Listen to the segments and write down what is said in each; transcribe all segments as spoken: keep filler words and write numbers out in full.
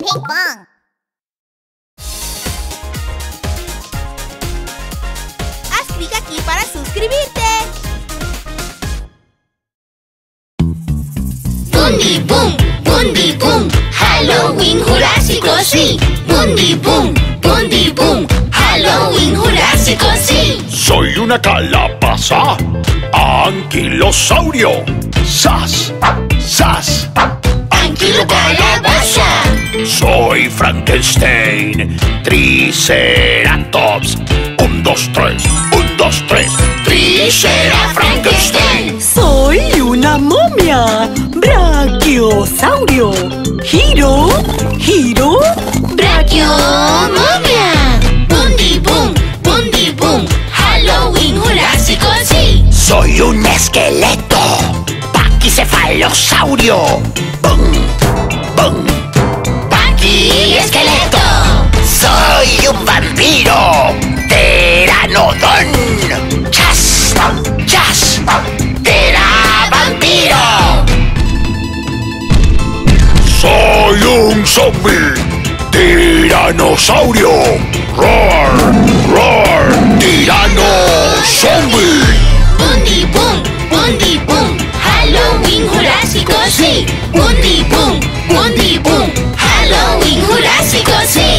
Pinkfong. Haz clic aquí para suscribirte. Bun-di-bun, Bun-di-bun, Halloween Jurásico, sí. Bun-di-bun, Bun-di-bun, Halloween Jurásico, sí. Soy una calabaza, Anquilo-saurio. ¡Sas! ¡Sas! Anquilo-calabaza. Soy Frankenstein, Tricera-tops. Un, dos, tres, un, dos, tres. Tricera-frankenstein. Soy una momia, Braquio-saurio. Giro, giro, Braquio-momia. Bun-di-bun, Bun-di-bun, Halloween Jurásico, sí. Soy un esqueleto, Paqui-esqueleto. ¡Bum! ¡Bum! Paqui-esqueleto. Soy un vampiro, Pteranodon. ¡Chas! ¡Chas! ¡Tera-vampiro! Soy un zombie, tiranosaurio. ¡Roar! ¡Roar! ¡Tirano-zombie! Bun-di-bun, Bun-di-bun, Halloween Jurásico, sí. Bun-di-bun, Bun-di-bun, Halloween Jurásico, sí.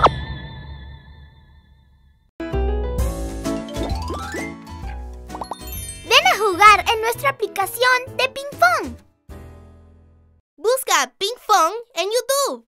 Ven a jugar en nuestra aplicación de Pinkfong. Busca Pinkfong en YouTube.